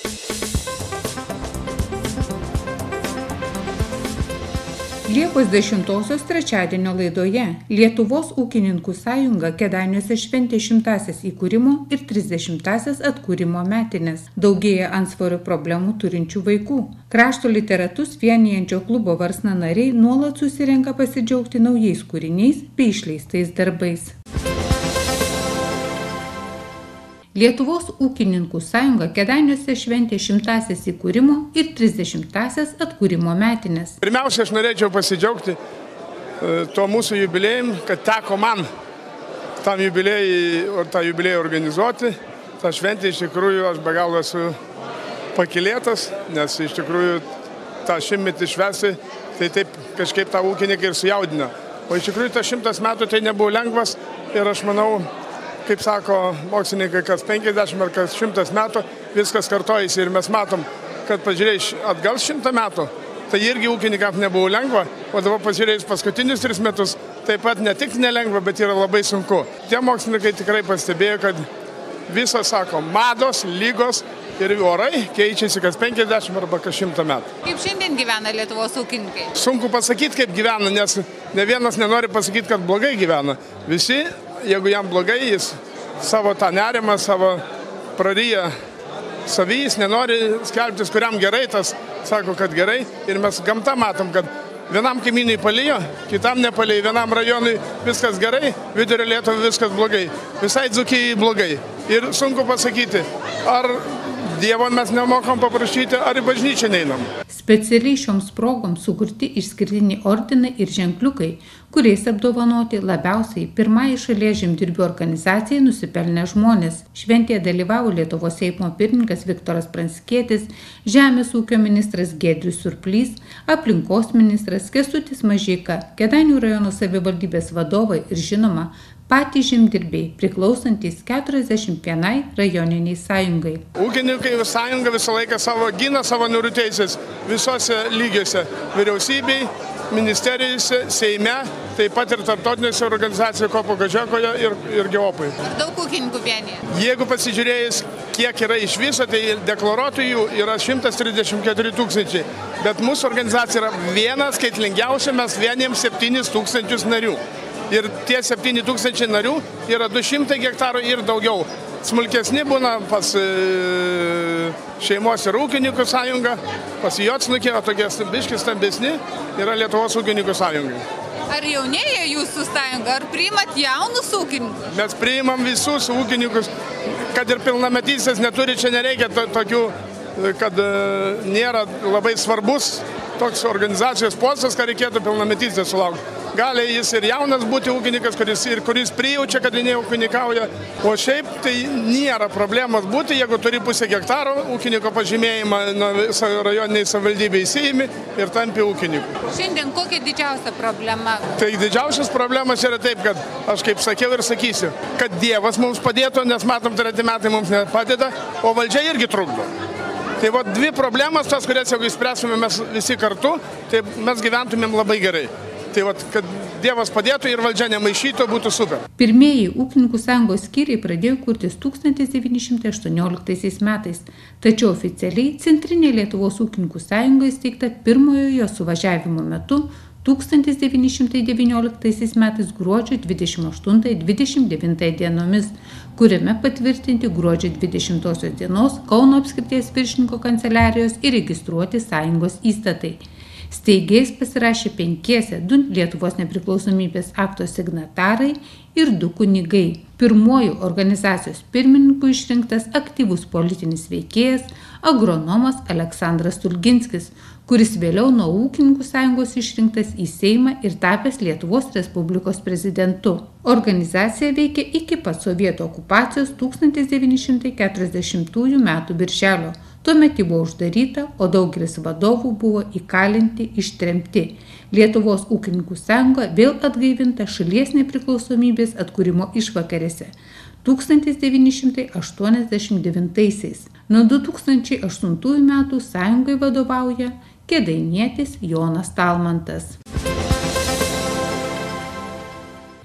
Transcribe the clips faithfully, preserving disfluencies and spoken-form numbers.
Liepos dešimtosios trečiadienio laidoje Lietuvos ūkininkų sąjunga Kėdainiuose šventė šimtąsias įkūrimo ir trisdešimtąsias atkūrimo metines. Daugėja antsvorio problemų turinčių vaikų. Krašto literatus vienijančio klubo Varsna nariai nuolat susirenka pasidžiaugti naujais kūriniais bei išleistais darbais. Lietuvos ūkininkų sąjunga Kėdainiuose šventė šimtąsias įkūrimo ir trisdešimtąsias atkūrimo metines. Pirmiausia, aš norėčiau pasidžiaugti tuo mūsų jubiliejum, kad teko man tam jubiliejui, tą jubiliejų organizuoti. Ta šventė iš tikrųjų aš be galo esu pakylėtas, nes iš tikrųjų tą šimtmetį švęsti, tai taip kažkaip tą ūkininkai ir sujaudina. O iš tikrųjų tas šimtas metų tai nebuvo lengvas ir aš manau, kaip sako mokslininkai, kas penkiasdešimt ar kas šimtas metų, viskas kartojasi ir mes matom, kad pažiūrėjus atgal šimtą metų, tai irgi ūkininkams nebuvo lengva, o dabar pažiūrėjus paskutinius tris metus, taip pat ne tik nelengva, bet yra labai sunku. Tie mokslininkai tikrai pastebėjo, kad visas, sako, mados, lygos ir orai keičiasi kas penkiasdešimt arba kas šimtą metų. Kaip šiandien gyvena Lietuvos ūkininkai? Sunku pasakyti, kaip gyvena, nes ne vienas nenori pasakyti, kad blogai gyvena. Visi, jeigu jam blogai, jis savo tą nerimą, savo praryja savį, jis nenori skelbtis, kuriam gerai, tas sako, kad gerai. Ir mes gamta matom, kad vienam kaimynui palijo, kitam nepalijo, vienam rajonui viskas gerai, vidurio Lietuvai viskas blogai, visai Dzūkijai blogai. Ir sunku pasakyti, ar Dievo mes nemokam paprašyti, ar į bažnyčią neinam. Specialiai šioms progoms sukurti išskirtiniai ordinai ir ženkliukai, kuriais apdovanoti labiausiai pirmąjį šalies žemdirbių organizacijai nusipelnę žmonės. Šventėje dalyvavo Lietuvos Seimo pirmininkas Viktoras Pranckietis, Žemės ūkio ministras Giedrius Surplys, aplinkos ministras Kęstutis Mažeika, Kėdainių rajono savivaldybės vadovai ir žinoma, patys žemdirbiai, priklausantys keturiasdešimt vienai rajoniniai sąjungai. Ūkininkai sąjunga visą laiką savo gina savo narių teisės visose lygiuose, vyriausybei, ministerijose, Seime, taip pat ir tarptautinėse organizacijose Kopo Gažekoje ir, ir Geopui. Ar daug ūkininkų vienyje? Jeigu pasižiūrėjus, kiek yra iš viso, tai deklaruotojų yra šimtas trisdešimt keturi tūkstančiai, bet mūsų organizacija yra viena skaitlingiausia, mes vienijam septynis tūkstančius narių. Ir tie septyni tūkstančiai narių yra du šimtai hektarų ir daugiau. Smulkesni būna pas e, šeimos ir ūkininkų sąjungą, pas Jotsnukį, o tokie biški stambesni yra Lietuvos ūkininkų sąjungai. Ar jaunėja jūsų sąjunga, ar priimat jaunus ūkininkus? Mes priimam visus ūkininkus, kad ir pilnametystės neturi, čia nereikia to, tokių, kad e, nėra labai svarbus toks organizacijos postas, kad reikėtų pilnametystės sulaukti. Gali jis ir jaunas būti ūkininkas, kuris, ir kuris prijaučia, kad jie ūkininkauja, o šiaip tai nėra problemos būti, jeigu turi pusę hektaro ūkininko pažymėjimą rajoniniai savivaldybei įsiimi ir tampi ūkininku. Šiandien kokia didžiausia problema? Tai didžiausias problemas yra taip, kad aš kaip sakiau ir sakysiu, kad Dievas mums padėtų, nes matom, treti metai mums nepadeda, o valdžia irgi trukdo. Tai va dvi problemas, tas, kurias jeigu išspręsime mes visi kartu, tai mes gyventumėm labai gerai. Tai va, kad Dievas padėtų ir valdžia nemaišytų, būtų super. Pirmieji ūkininkų sąjungos skyriai pradėjo kurtis tūkstantis devyni šimtai aštuonioliktaisiais metais, tačiau oficialiai Centrinė Lietuvos ūkininkų sąjunga įsteigta pirmojo jo suvažiavimo metu tūkstantis devyni šimtai devynioliktaisiais metais gruodžio dvidešimt aštuntąją - dvidešimt devintąją dienomis, kuriame patvirtinti gruodžio dvidešimtosios dienos Kauno apskrities viršininko kanceliarijos įregistruoti sąjungos įstatai. Steigėjais pasirašė penkiese, du Lietuvos nepriklausomybės akto signatarai ir du kunigai. Pirmuoju organizacijos pirmininku išrinktas aktyvus politinis veikėjas, agronomas Aleksandras Stulginskis, kuris vėliau nuo ūkininkų sąjungos išrinktas į Seimą ir tapęs Lietuvos Respublikos prezidentu. Organizacija veikė iki pat sovietų okupacijos tūkstantis devyni šimtai keturiasdešimtųjų metų birželio. Tuomet ji buvo uždaryta, o daugelis vadovų buvo įkalinti, ištremti. Lietuvos ūkininkų sąjunga vėl atgaivinta šalies nepriklausomybės atkūrimo išvakarėse tūkstantis devyni šimtai aštuoniasdešimt devintaisiais. Nuo du tūkstančiai aštuntųjų metų sąjungai vadovauja kėdainietis Jonas Talmantas.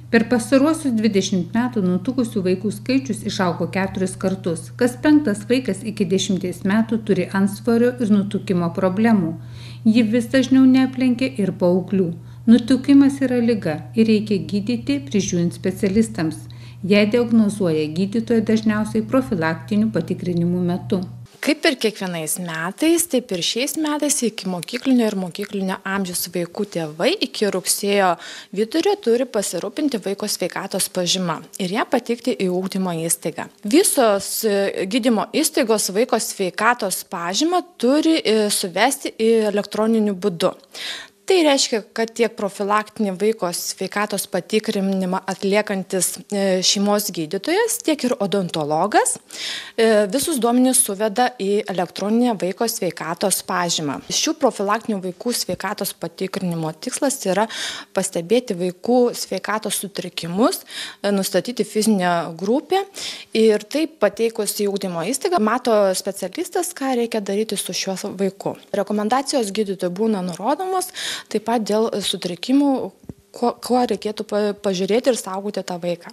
Per pastaruosius dvidešimt metų nutukusių vaikų skaičius išaugo keturis kartus. Kas penktas vaikas iki dešimties metų turi antsvorio ir nutukimo problemų. Ji vis dažniau neaplenkia ir paauglių. Nutukimas yra liga ir reikia gydyti prižiūrint specialistams. Ją diagnozuoja gydytojai dažniausiai profilaktinių patikrinimų metu. Kaip ir kiekvienais metais, taip ir šiais metais iki mokyklinio ir mokyklinio amžiaus vaikų tėvai iki rugsėjo vidurio turi pasirūpinti vaiko sveikatos pažyma ir ją pateikti į ugdymo įstaigą. Visos gydymo įstaigos vaiko sveikatos pažymą turi suvesti į elektroniniu būdu. Tai reiškia, kad tiek profilaktinį vaiko sveikatos patikrinimą atliekantis šeimos gydytojas, tiek ir odontologas visus duomenis suveda į elektroninę vaiko sveikatos pažymą. Šių profilaktinių vaikų sveikatos patikrinimo tikslas yra pastebėti vaikų sveikatos sutrikimus, nustatyti fizinę grupę ir taip pateikus į ugdymo įstaigą mato specialistas, ką reikia daryti su šiuo vaiku. Rekomendacijos gydytojų būna nurodomos, taip pat dėl sutrikimų, kuo, kuo reikėtų pažiūrėti ir saugoti tą vaiką.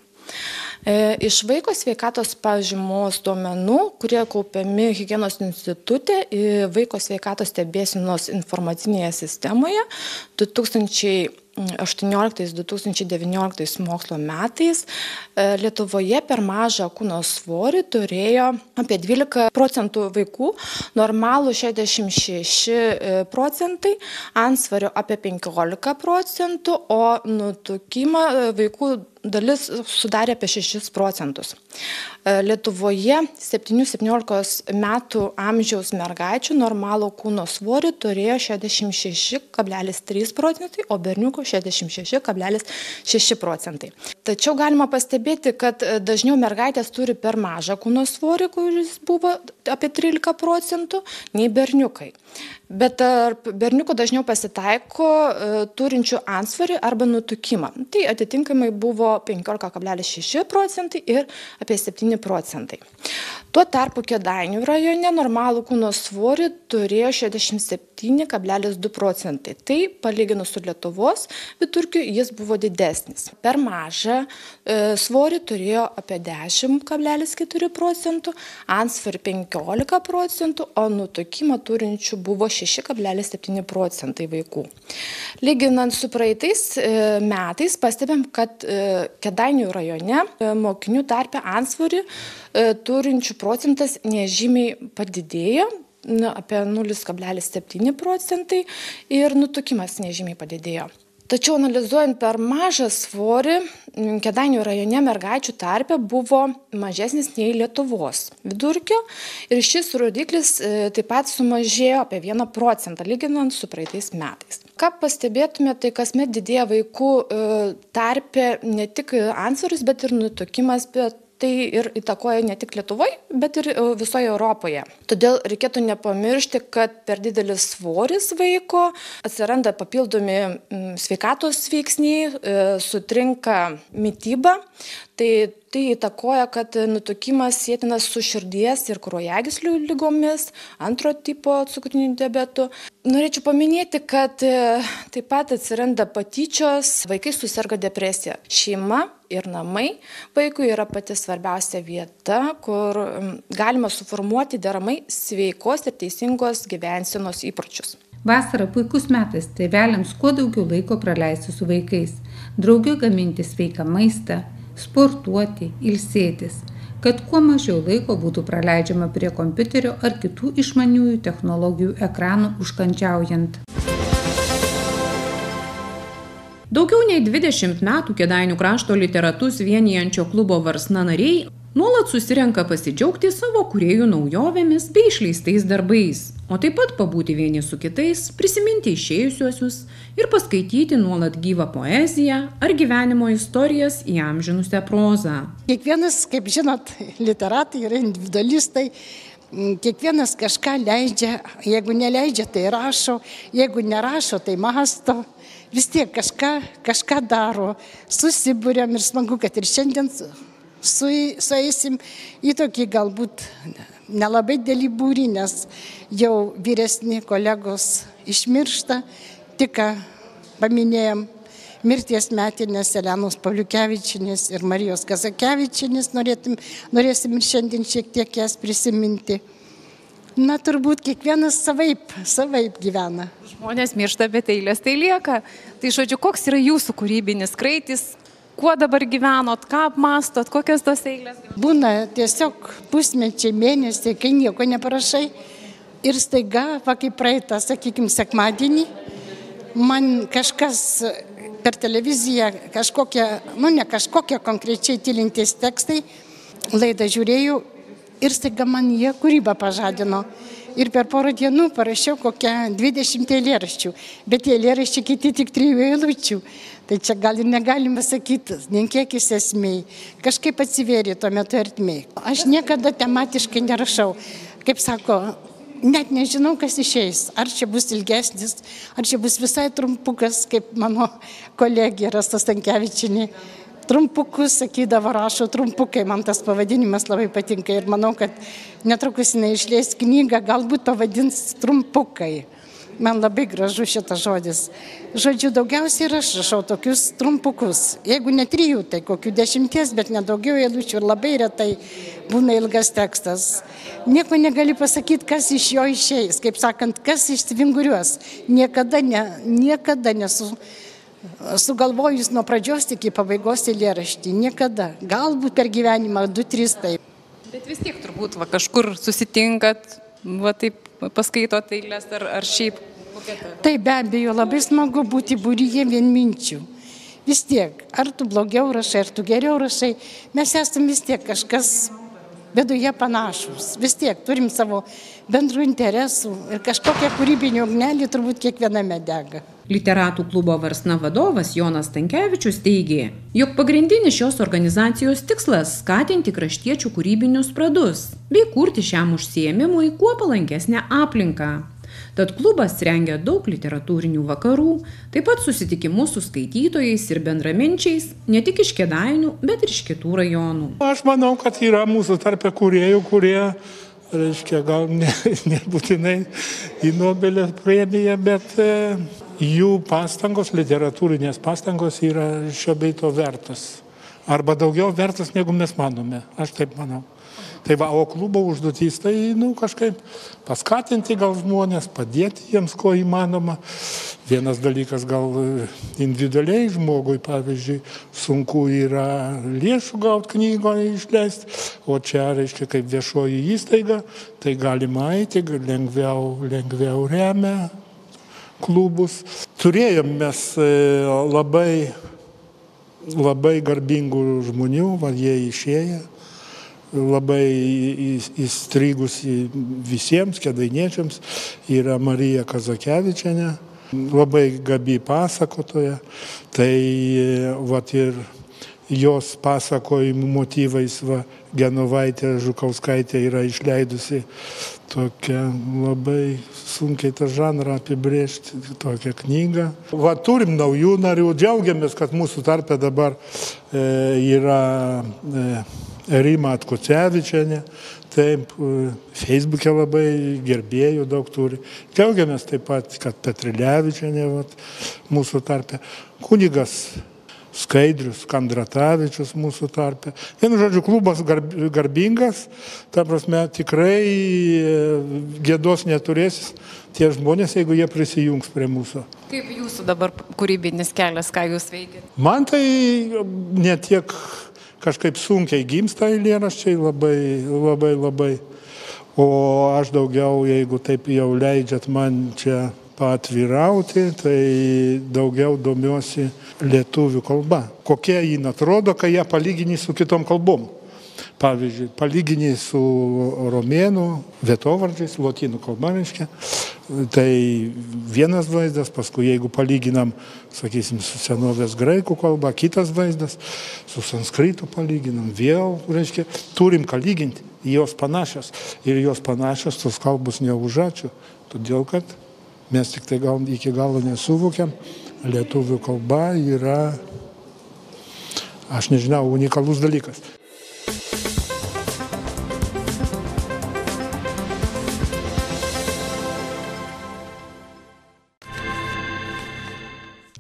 E, iš vaiko sveikatos pažymos duomenų, kurie kaupiami higienos institute, vaiko sveikatos stebėsenos informacinėje sistemoje du tūkstančiai aštuonioliktais du tūkstančiai devynioliktais mokslo metais Lietuvoje per mažą kūno svorį turėjo apie dvylika procentų vaikų, normalų šešiasdešimt šeši procentai, antsvorio apie penkiolika procentų, o nutukimą vaikų dalis sudarė apie šešis procentus. Lietuvoje septynių septyniolikos metų amžiaus mergaičių normalų kūno svorį turėjo šešiasdešimt šeši kablelis trys procentai, o berniukų šešiasdešimt šeši kablelis šeši procentai. Tačiau galima pastebėti, kad dažniau mergaitės turi per mažą kūno svorį, kuris buvo apie trylika procentų, nei berniukai. Bet tarp berniukų dažniau pasitaiko turinčių antsvorį arba nutukimą. Tai atitinkamai buvo penkiolika kablelis šeši procentai ir apie septyni procentai. Tuo tarpu Kėdainių rajone normalų kūno svorį turėjo šešiasdešimt septyni kablelis du procentai. Tai palyginus su Lietuvos vidurkiu jis buvo didesnis. Per mažą e, svorį turėjo apie dešimt kablelis keturi procentų, antsvorį penkiolika procentų, o nutukimą turinčių buvo šeši kablelis septyni procentai vaikų. Lyginant su praeitais e, metais pastebėm, kad e, Kėdainių rajone e, mokinių tarpe antsvorį e, turinčių procentas nežymiai padidėjo, na, apie nulis kablelis septyni procentai ir nutukimas nežymiai padidėjo. Tačiau analizuojant per mažą svorį, Kėdainių rajone mergaičių tarpe buvo mažesnis nei Lietuvos vidurkio ir šis rodiklis taip pat sumažėjo apie vieną procentą, lyginant su praeitais metais. Ką pastebėtume, tai kasmet didėja vaikų tarpe ne tik antsvoris, bet ir nutukimas, bet tai ir įtakoja ne tik Lietuvoje, bet ir visoje Europoje. Todėl reikėtų nepamiršti, kad per didelis svoris vaiko atsiranda papildomi sveikatos veiksniai, sutrinka mityba. Tai, tai įtakoja, kad nutukimas sietinas su širdies ir kraujagyslių ligomis, antro tipo cukriniu diabetu. Norėčiau paminėti, kad taip pat atsiranda patyčios, vaikai suserga depresija. Šeima ir namai vaikui yra pati svarbiausia vieta, kur galima suformuoti deramai sveikos ir teisingos gyvensenos įpročius. Vasara puikus metas tėveliams kuo daugiau laiko praleisti su vaikais, drauge gaminti sveiką maistą, sportuoti, ilsėtis, kad kuo mažiau laiko būtų praleidžiama prie kompiuterio ar kitų išmaniųjų technologijų ekranų užkandžiaujant. Daugiau nei dvidešimt metų Kėdainių krašto literatus vienijančio klubo Varsna nariai nuolat susirenka pasidžiaugti savo kūrėjų naujovėmis bei išleistais darbais, o taip pat pabūti vieni su kitais, prisiminti išėjusiuosius ir paskaityti nuolat gyvą poeziją ar gyvenimo istorijas įamžinusią prozą. Kiekvienas, kaip žinot, literatai yra individualistai, kiekvienas kažką leidžia, jeigu neleidžia, tai rašo, jeigu nerašo, tai mąsto. Vis tiek kažką, kažką daro, susibūrėm ir smagu, kad ir šiandien su, sueisim į tokį galbūt nelabai didelį būrį, nes jau vyresni kolegos išmiršta, tik ką paminėjom mirties metinės Elenos Pauliukevičienės ir Marijos Kazakevičienės, norėtum, norėsim ir šiandien šiek tiek jas prisiminti. Na, turbūt kiekvienas savaip, savaip gyvena. Žmonės miršta, bet eilės tai lieka. Tai žodžiu, koks yra jūsų kūrybinis kraitis, kuo dabar gyvenot, ką apmastot, kokios tos eilės? Būna tiesiog pusmečiai, mėnesiai, kai nieko neparašai. Ir staiga, va kaip praeitą, sakykime, sekmadienį, man kažkas per televiziją, kažkokie, nu ne kažkokie konkrečiai tylintys tekstai, laidą žiūrėjau. Ir staiga man jie kūrybą pažadino. Ir per porą dienų parašiau kokią dvidešimt eilėraščių. Bet tie eilėraščiai kiti tik trijų eilučių. Tai čia gal ir negalima sakyti, nekiekis esmei. Kažkaip atsivėrė tuo metu ertmei. Aš niekada tematiškai nerašau. Kaip sako, net nežinau, kas išeis. Ar čia bus ilgesnis, ar čia bus visai trumpukas, kaip mano kolegė Rasa Stankevičienė. Trumpukus, sakydavo, rašo trumpukai, man tas pavadinimas labai patinka ir manau, kad netrukus jinai išleis knygą, galbūt pavadins trumpukai. Man labai gražu šitas žodis. Žodžiu, daugiausiai ir aš rašau tokius trumpukus. Jeigu ne trijų, tai kokių dešimties, bet nedaugiau eilučių ir labai retai būna ilgas tekstas. Nieko negali pasakyti, kas iš jo išeis, kaip sakant, kas išsivinguriuos. Niekada, ne, niekada nesu... sugalvojus nuo pradžios iki pabaigos eilėraštį. Niekada. Galbūt per gyvenimą du, tris taip. Bet vis tiek turbūt va, kažkur susitinkat, va taip paskaitot eilės ar, ar šiaip. Ta... Tai be abejo, labai smagu būti būryje vienminčių. Vis tiek, ar tu blogiau rašai, ar tu geriau rašai, mes esame vis tiek kažkas viduje panašus. Vis tiek turim savo bendrų interesų ir kažkokią kūrybinį ugnelį turbūt kiekviename dega. Literatų klubo Varsna vadovas Jonas Stankevičius teigė, jog pagrindinis šios organizacijos tikslas – skatinti kraštiečių kūrybinius pradus bei kurti šiam užsiėmimui kuo palankesnę aplinką. Tad klubas rengia daug literatūrinių vakarų, taip pat susitikimus su skaitytojais ir bendraminčiais, ne tik iš Kėdainių, bet ir iš kitų rajonų. Aš manau, kad yra mūsų tarpe kūrėjų, kurie, reiškia, gal ne, nebūtinai į Nobelio premiją, bet e, jų pastangos, literatūrinės pastangos yra šio bei to vertos. Arba daugiau vertos, negu mes manome. Aš taip manau. Tai va, o klubo užduotys, tai, nu, kažkaip paskatinti gal žmonės, padėti jiems, ko įmanoma. Vienas dalykas gal individualiai žmogui, pavyzdžiui, sunku yra lėšų gauti knygoje išleisti, o čia, reiškia, kaip viešoji įstaiga, tai galima eiti, lengviau, lengviau remia klubus. Turėjom mes labai, labai garbingų žmonių, va, jie išėję. Labai įstrigusi visiems kėdainiečiams yra Marija Kazakevičienė, labai gabi pasakotoja, tai vat ir jos pasakojimų motyvais va, Genovaitė Žukauskaitė yra išleidusi tokią labai sunkiai tą žanrą apibrėžti, tokią knygą. Va, turim naujų narių, džiaugiamės, kad mūsų tarpe dabar e, yra e, Rima Atkocevičienė, taip, Facebook'e labai gerbėjų daug turi. Džiaugiamės taip pat, kad Petrilevičienė vat, mūsų tarpe, kunigas Skaidrius Kandratavičius mūsų tarpe. Vienu žodžiu, klubas garbingas, ta prasme, tikrai gėdos neturės tie žmonės, jeigu jie prisijungs prie mūsų. Kaip jūsų dabar kūrybinis kelias, ką jūs veikiate? Man tai ne tiek kažkaip sunkiai gimsta eilėraščiai, labai, labai, labai. O aš daugiau, jeigu taip jau leidžiat man čia paatvirauti, tai daugiau domiuosi lietuvių kalba. Kokia jin atrodo, kai ją palygini su kitom kalbom. Pavyzdžiui, palygini su romėnų vietovardžiais, lotynų kalba, reiškia. Tai vienas vaizdas, paskui jeigu palyginam, sakysim, su senovės graikų kalba, kitas vaizdas, su sanskritu palyginam, vėl, reiškia, turim ką lyginti, jos panašios. Ir jos panašios, tos kalbos neužačių, todėl kad mes tik tai gal iki galo nesuvokiam, lietuvių kalba yra, aš nežinau, unikalus dalykas.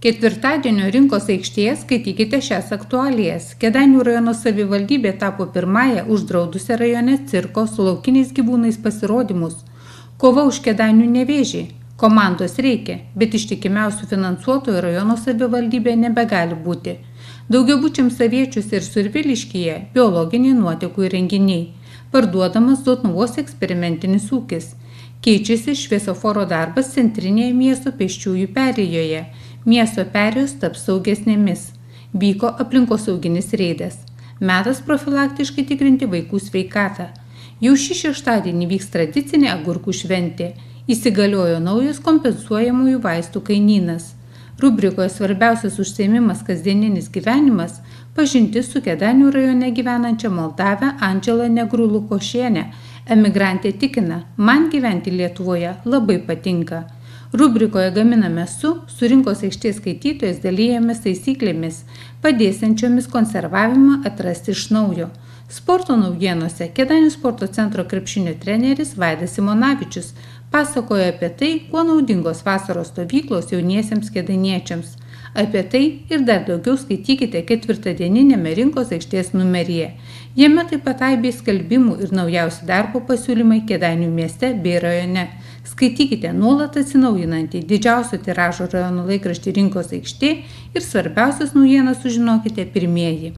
Ketvirtadienio rinkos aikštėje skaitykite šias aktualijas. Kėdainių rajono savivaldybė tapo pirmąją uždraudusią rajone cirko su laukiniais gyvūnais pasirodymus. Kova už Kėdainių Nevėžį. Komandos reikia, bet ištikimiausių finansuotojų rajono savivaldybė nebegali būti. Daugiabučiams Saviečiuose ir Surviliškyje biologiniai nuotekų įrenginiai. Parduodamas Zotnuvos eksperimentinis ūkis. Keičiasi šviesoforo darbas centrinėje miesto pėsčiųjų perėjoje. Miesto perėjos taps saugesnėmis. Vyko aplinkosauginis reidas. Metas profilaktiškai tikrinti vaikų sveikatą. Jau šį šeštadienį vyks tradicinė agurkų šventė. Įsigaliojo naujas kompensuojamųjų vaistų kainynas. Rubrikoje svarbiausias užsiėmimas kasdieninis gyvenimas pažintis su Kėdainių rajone gyvenančia Moldave Andžela Negrų-Lukošienė. Emigrantė tikina, man gyventi Lietuvoje labai patinka. Rubrikoje gaminame su, su rinkos aikštės skaitytojais dalyjamės taisyklėmis, padėsiančiomis konservavimą atrasti iš naujo. Sporto naujienose Kėdainių sporto centro krepšinio treneris Vaidas Simonavičius pasakojo apie tai, kuo naudingos vasaros stovyklos jauniesiems kėdainiečiams. Apie tai ir dar daugiau skaitykite ketvirtadieninėme rinkos aikštės numeryje. Jame taip pat aibė skelbimų ir naujausi darbo pasiūlymai Kėdainių mieste bei rajone. Skaitykite nuolat atsinaujinantį didžiausio tiražo rajono laikraštį rinkos aikštė ir svarbiausias naujienas sužinokite pirmieji.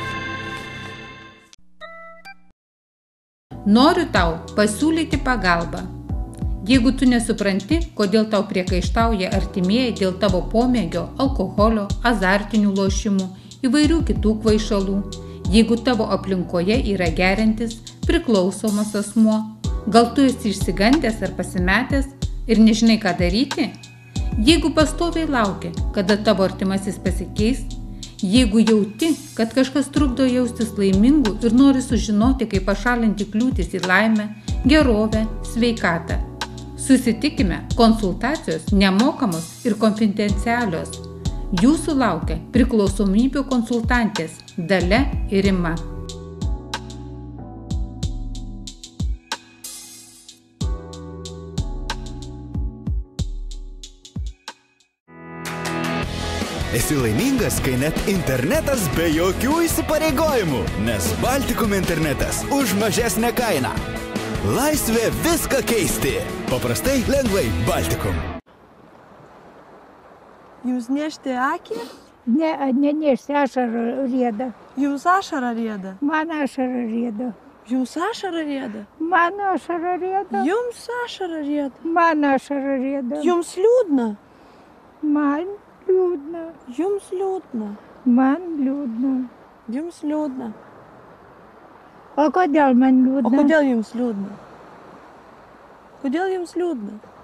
Noriu tau pasiūlyti pagalbą. Jeigu tu nesupranti, kodėl tau priekaištauja artimieji dėl tavo pomėgio, alkoholio, azartinių lošimų, įvairių kitų kvaišalų, jeigu tavo aplinkoje yra geriantis, priklausomas asmuo, gal tu esi išsigandęs ar pasimetęs ir nežinai, ką daryti? Jeigu pastoviai lauki, kada tavo artimasis pasikeis, jeigu jauti, kad kažkas trukdo jaustis laimingu ir nori sužinoti, kaip pašalinti kliūtis į laimę, gerovę, sveikatą. Susitikime, konsultacijos nemokamos ir konfidencialios. Jūsų laukia priklausomybių konsultantės Dalia ir Rima. Esi laimingas, kai net internetas be jokių įsipareigojimų, nes Baltikum internetas už mažesnę kainą. Laisvė viską keisti. Paprastai, lengvai Baltikum. Jums nešti akį? Ne, nenešti, ašara rieda. Jums ašara rieda? Man ašara rieda. Jums ašara rieda? Man ašara rieda. Jums ašara rieda? Man ašara rieda. Jums liūdna? Man liūdna. Jums liūdna? Man liūdna. Jums liūdna? O kodėl man liūdna? O kodėl jums liūdna? Kodėl jums liūdna?